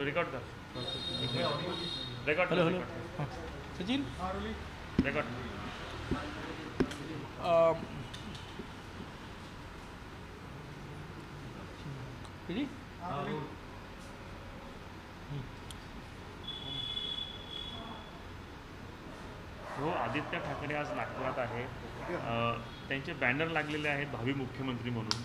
Record कर record hello hello हां Sachin record किती हो आदित्य ठाकरे आज नागपुरात आहे त्यांचे बॅनर लागलेले आहेत भावी मुख्यमंत्री म्हणून।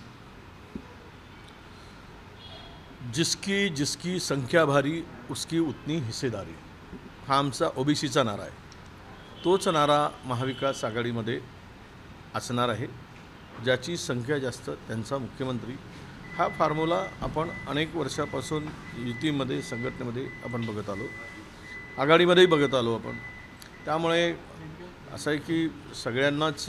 जिसकी जिसकी संख्या भारी उसकी उतनी हिस्सेदारी हा आमचा ओबीसीचा नारा आहे। तोच नारा महाविकास आघाडीमध्ये असणार आहे। ज्याची संख्या जास्त त्यांचा मुख्यमंत्री हा फॉर्म्युला आपण अनेक वर्षापासून युतीमध्ये संघटनेमध्ये आपण बघत आलो, आघाडीमध्येही बघत आलो आपण। त्यामुळे असं आहे की सगळ्यांनाच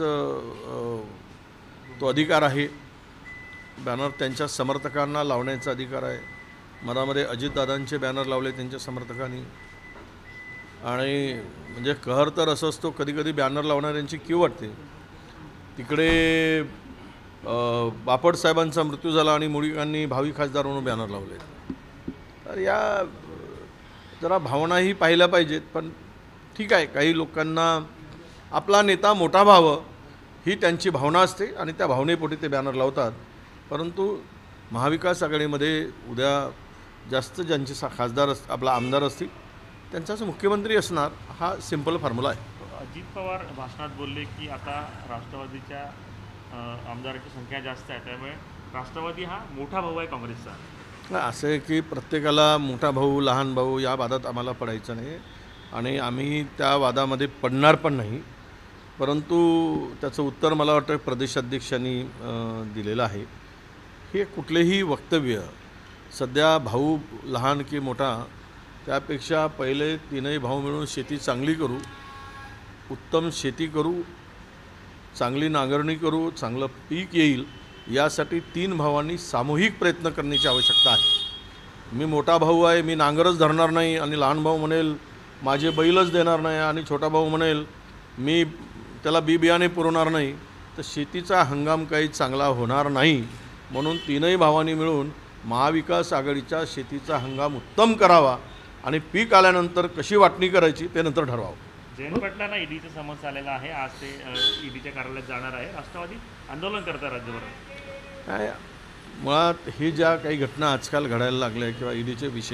तो अधिकार आहे, बॅनर त्यांच्या समर्थकांना लावण्याचा अधिकार आहे। मधामध्ये अजितदादांचे बॅनर लावले त्यांच्या समर्थकांनी, आणि म्हणजे कहर तर असं असतो कधी कधी बॅनर लावणाऱ्यांची क्यू वाटते। तिकडे बापट साहेबांचा मृत्यू झाला आणि मुळीकांनी भावी खासदार म्हणून बॅनर लावले। तर या जरा भावनाही पाहिल्या पाहिजेत, पण ठीक आहे, काही लोकांना आपला नेता मोठा व्हावं ही त्यांची भावना असते आणि त्या भावनेपोटी ते बॅनर लावतात। परंतु महाविकास आघाडीमध्ये उद्या जास्त ज्यांचे खासदार आपला आमदार असतील त्यांचाच मुख्यमंत्री असणार, हा सिंपल फॉर्म्युला आहे। अजित पवार भाषणात बोलले की आता राष्ट्रवादीच्या आमदारांची संख्या जास्त आहे, त्यामुळे राष्ट्रवादी हा मोठा भाऊ आहे काँग्रेसचा। असं आहे की प्रत्येकाला मोठा भाऊ लहान भाऊ या वादात आम्हाला पडायचं नाही आणि आम्ही त्या वादामध्ये पडणार पण नाही। परंतु त्याचं उत्तर मला वाटतं प्रदेशाध्यक्षांनी दिलेलं आहे। हे कुठलेही वक्तव्य सध्या भाऊ लहान की मोठा त्यापेक्षा पहिले तीनही भाऊ मिळून शेती चांगली करू, उत्तम शेती करू, चांगली नांगरणी करू, चांगलं पीक येईल यासाठी तीन भावांनी सामूहिक प्रयत्न करण्याची आवश्यकता आहे। मी मोठा भाऊ आहे, मी नांगरच धरणार नाही, आणि लहान भाऊ म्हणेल माझे बैलच देणार नाही, आणि छोटा भाऊ म्हणेल मी त्याला बियाणे पुरवणार नाही, तर शेतीचा हंगाम काही चांगला होणार नाही। म्हणून तीनही भावांनी मिळून महाविकास आघाडीचा शेतीचा हंगाम उत्तम करावा आणि पीक आल्यानंतर कशी वाटणी करायची ते नंतर ठरवावं। जयंत पाटलांना ईडीचा समन्स आलेला आहे, आज ते ईडीच्या कार्यालयात जाणार आहे। राष्ट्रवादी आंदोलन करत आहे राज्यभरात। काय मुळात हे ज्या काही घटना आजकाल घडायला लागल्या किंवा ईडीचे विषय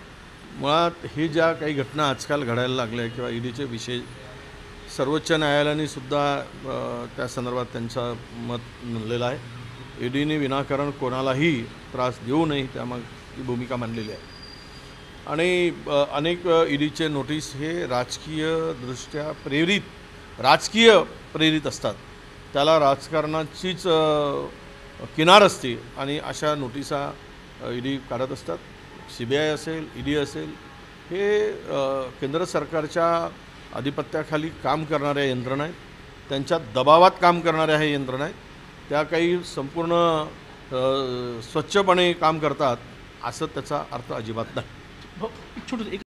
किंवा ईडीचे विषय सर्वोच्च न्यायालयाने सुद्धा त्या संदर्भात त्यांचं मत मांडलेलं आहे। ईडीने विनाकारण कोणालाही त्रास देऊ नये त्यामागची भूमिका मांडलेली आहे। आणि अनेक ईडीचे नोटीस हे राजकीय प्रेरित असतात, त्याला राजकारणाचीच किनार असते आणि अशा नोटिसा ईडी काढत असतात। CBI असेल, ईडी असेल, हे केंद्र सरकारच्या आधिपत्याखाली काम करणाऱ्या यंत्रणा आहेत, त्यांच्या दबावात काम करणाऱ्या ह्या यंत्रणा आहेत। त्या काही संपूर्ण स्वच्छपणे काम करतात असं त्याचा अर्थ अजिबात नाही। हो छोटं एक